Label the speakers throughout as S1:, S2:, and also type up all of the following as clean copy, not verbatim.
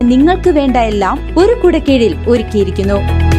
S1: നിങ്ങൾക്ക് വേണ്ട എല്ലാം ഒരു കുടക്കീഴിൽ ഒരുക്കിയിരിക്കുന്നു.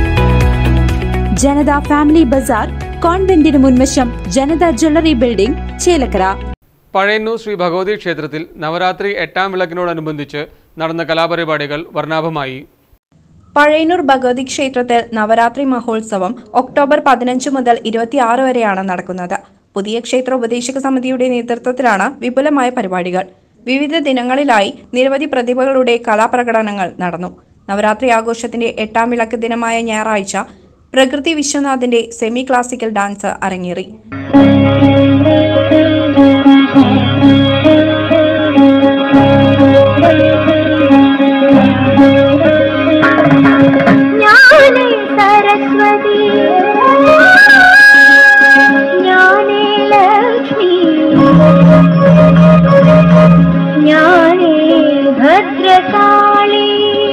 S1: ജനത ഫാമിലി ബസാർ, കോൺവെന്റിന് മുൻവശം, ജനത ജ്വല്ലറി ബിൽഡിംഗ്, ചേലക്കര.
S2: പഴയന്നൂർ ശ്രീ ഭഗവതി ക്ഷേത്രത്തിൽ നവരാത്രി 8ാം വിളക്കിനോടനുബന്ധിച്ച് നടന്ന കലാപരിപാടികൾ വർണ്ണാഭമായി.
S3: പഴയന്നൂർ ഭഗവതി ക്ഷേത്രത്തിൽ നവരാത്രി മഹോത്സവം ഒക്ടോബർ 15 മുതൽ 26 വരെയാണ് നടക്കുന്നത്. പുതിയ ക്ഷേത്ര ഉപദേശക സമിതിയുടെ നേതൃത്വത്തിലാണ് വിപുലമായ പരിപാടികൾ. വിവിധ ദിനങ്ങളിലായി നിരവധി പ്രതിഭകളുടെ കലാപ്രകടനങ്ങൾ നടന്നു. നവരാത്രി ആഘോഷത്തിന്റെ 8ാം വിളക്ക് ദിനമായ ഞായറാഴ്ച പ്രകൃതി വിശ്വനാഥിന്റെ സെമി ക്ലാസിക്കൽ ഡാൻസ് അരങ്ങേറി.
S4: ഭദ്രകാളി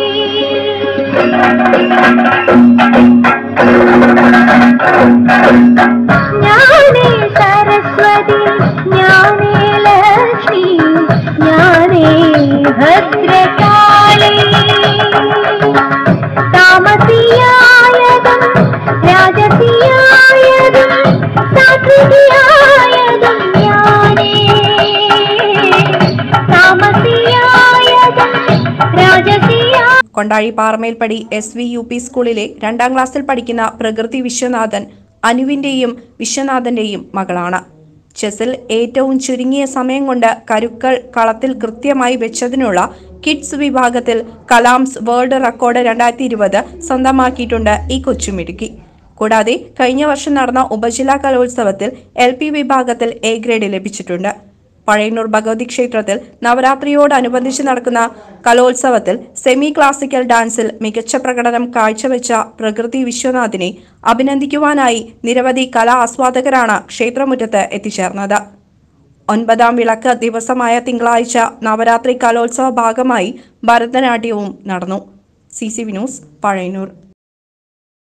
S4: ജ്ഞാനേ സരസ്വതി ജ്ഞാനേ ലക്ഷ്മി ജ്ഞാനേ ഭദ്രകാളി താമസിയായതും രാജസിയായതും സാത്വികയായതും ജ്ഞാനേ താമസിയായതും രാജസിയാ.
S3: കൊണ്ടാഴി പാറമേൽപ്പടി SVUP സ്കൂളിലെ 2ാം ക്ലാസ്സിൽ പഠിക്കുന്ന പ്രകൃതി വിശ്വനാഥൻ അനുവിന്റെയും വിശ്വനാഥന്റെയും മകളാണ്. ചെസ്സിൽ ഏറ്റവും ചുരുങ്ങിയ സമയം കൊണ്ട് കരുക്കൾ കളത്തിൽ കൃത്യമായി വെച്ചതിനുള്ള കിഡ്സ് വിഭാഗത്തിൽ കലാംസ് വേൾഡ് റെക്കോർഡ് 2020 സ്വന്തമാക്കിയിട്ടുണ്ട് ഈ കൊച്ചുമിടുക്കി. കൂടാതെ കഴിഞ്ഞ വർഷം നടന്ന ഉപജില്ലാ കലോത്സവത്തിൽ LP വിഭാഗത്തിൽ A ഗ്രേഡ് ലഭിച്ചിട്ടുണ്ട്. പഴയന്നൂർ ഭഗവതി ക്ഷേത്രത്തിൽ നവരാത്രിയോടനുബന്ധിച്ച് നടക്കുന്ന കലോത്സവത്തിൽ സെമി ക്ലാസിക്കൽ ഡാൻസിൽ മികച്ച പ്രകടനം കാഴ്ചവെച്ച പ്രകൃതി വിശ്വനാഥിനെ അഭിനന്ദിക്കുവാനായി നിരവധി കലാ ആസ്വാദകരാണ് ക്ഷേത്രമുറ്റത്ത് എത്തിച്ചേർന്നത്. 9ാം വിളക്ക് ദിവസമായ തിങ്കളാഴ്ച നവരാത്രി കലോത്സവ ഭാഗമായി ഭരതനാട്യവും നടന്നു. CCV news, Pazhayannur.